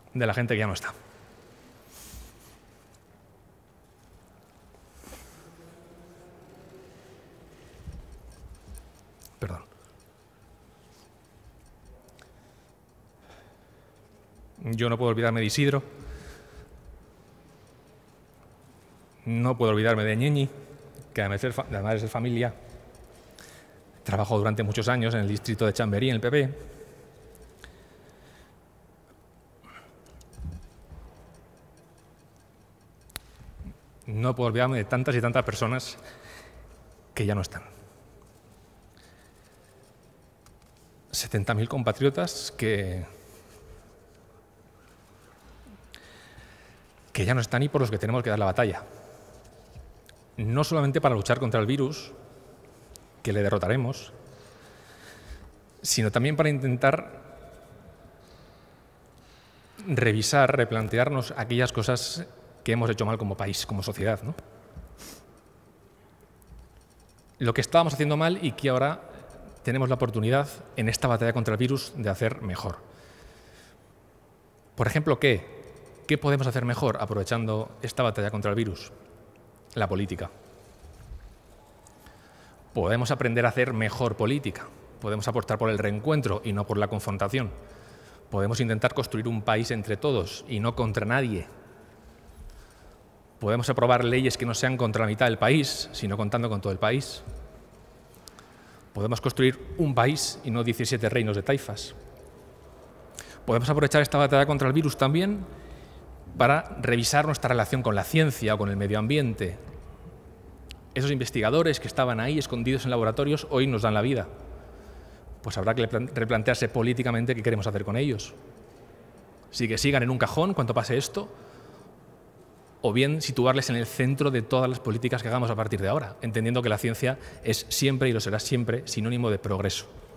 de la gente que ya no está. Perdón. Yo no puedo olvidarme de Isidro. No puedo olvidarme de Ñeñi, que además es de familia. Trabajó durante muchos años en el distrito de Chamberí, en el PP. No puedo olvidarme de tantas y tantas personas que ya no están. 70.000 compatriotas que ya no están y por los que tenemos que dar la batalla. No solamente para luchar contra el virus, que le derrotaremos, sino también para intentar revisar, replantearnos aquellas cosas que hemos hecho mal como país, como sociedad, ¿no? Lo que estábamos haciendo mal y que ahora tenemos la oportunidad en esta batalla contra el virus de hacer mejor. Por ejemplo, ¿qué podemos hacer mejor aprovechando esta batalla contra el virus? La política. Podemos aprender a hacer mejor política. Podemos apostar por el reencuentro y no por la confrontación. Podemos intentar construir un país entre todos y no contra nadie. Podemos aprobar leyes que no sean contra la mitad del país, sino contando con todo el país. Podemos construir un país y no 17 reinos de taifas. Podemos aprovechar esta batalla contra el virus también para revisar nuestra relación con la ciencia o con el medio ambiente. Esos investigadores que estaban ahí escondidos en laboratorios hoy nos dan la vida. Pues habrá que replantearse políticamente qué queremos hacer con ellos. Si que sigan en un cajón cuando pase esto, o bien situarles en el centro de todas las políticas que hagamos a partir de ahora, entendiendo que la ciencia es siempre y lo será siempre sinónimo de progreso.